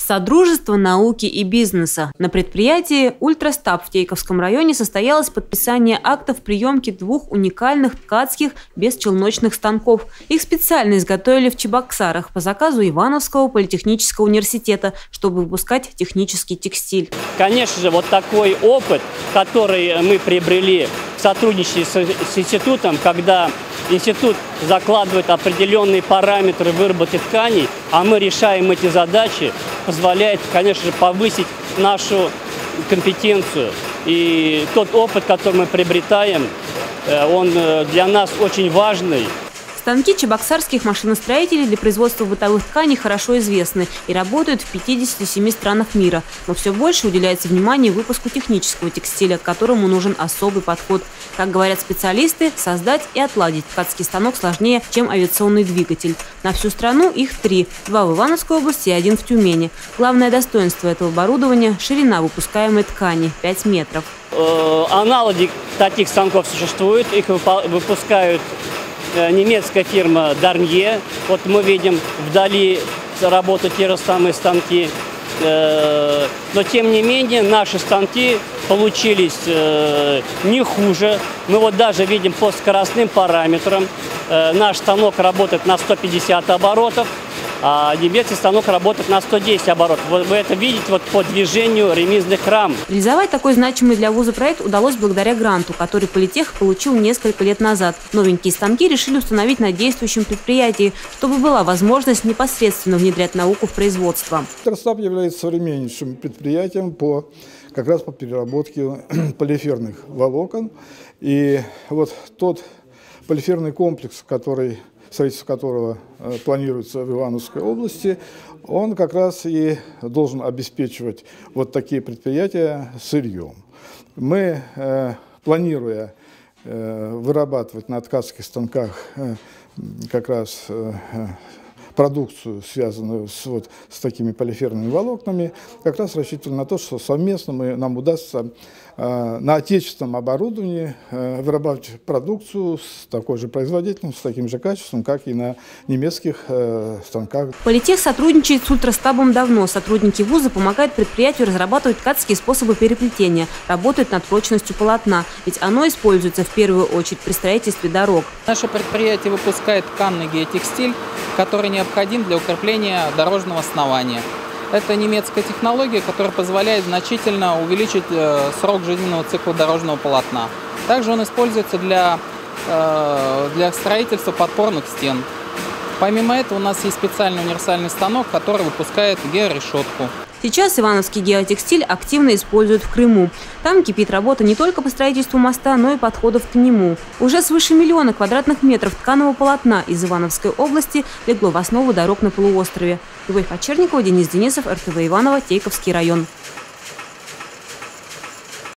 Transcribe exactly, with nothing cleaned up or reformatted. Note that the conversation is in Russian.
Содружество науки и бизнеса. На предприятии «Ультрастаб» в Тейковском районе состоялось подписание актов приемки двух уникальных ткацких бесчелночных станков. Их специально изготовили в Чебоксарах по заказу Ивановского политехнического университета, чтобы выпускать технический текстиль. Конечно же, вот такой опыт, который мы приобрели в сотрудничестве с институтом, когда институт закладывает определенные параметры выработки тканей, а мы решаем эти задачи, позволяет, конечно же, повысить нашу компетенцию. И тот опыт, который мы приобретаем, он для нас очень важный. Станки чебоксарских машиностроителей для производства бытовых тканей хорошо известны и работают в пятидесяти семи странах мира. Но все больше уделяется внимание выпуску технического текстиля, к которому нужен особый подход. Как говорят специалисты, создать и отладить ткацкий станок сложнее, чем авиационный двигатель. На всю страну их три – два в Ивановской области и один в Тюмени. Главное достоинство этого оборудования – ширина выпускаемой ткани – пять метров. Аналоги таких станков существуют, их выпускают немецкая фирма Дарнье. Вот мы видим вдали работают те же самые станки. Но тем не менее наши станки получились не хуже. Мы вот даже видим по скоростным параметрам. Наш станок работает на сто пятьдесят оборотов, а немецкий станок работает на сто десять оборотов. Вы это видите вот по движению ремизных рам. Реализовать такой значимый для вуза проект удалось благодаря гранту, который Политех получил несколько лет назад. Новенькие станки решили установить на действующем предприятии, чтобы была возможность непосредственно внедрять науку в производство. Ультрастаб является современнейшим предприятием по, как раз по переработке полиферных волокон. И вот тот полиферный комплекс, который строительство которого э, планируется в Ивановской области, он как раз и должен обеспечивать вот такие предприятия сырьем. Мы, э, планируя э, вырабатывать на ткацких станках э, как раз э, продукцию, связанную с, вот, с такими полиферными волокнами, как раз рассчитывали на то, что совместно мы, нам удастся э, на отечественном оборудовании э, вырабатывать продукцию с такой же производительностью, с таким же качеством, как и на немецких э, станках. Политех сотрудничает с Ультрастабом давно. Сотрудники вуза помогают предприятию разрабатывать ткацкие способы переплетения, работают над прочностью полотна, ведь оно используется в первую очередь при строительстве дорог. Наше предприятие выпускает тканный геотекстиль, который необходим для укрепления дорожного основания. Это немецкая технология, которая позволяет значительно увеличить э, срок жизненного цикла дорожного полотна. Также он используется для, э, для строительства подпорных стен. Помимо этого у нас есть специальный универсальный станок, который выпускает георешетку. Сейчас ивановский геотекстиль активно используют в Крыму. Там кипит работа не только по строительству моста, но и подходов к нему. Уже свыше миллиона квадратных метров тканого полотна из Ивановской области легло в основу дорог на полуострове. Любовь Почерникова, Денис Денисов, эр тэ вэ Иваново, Тейковский район.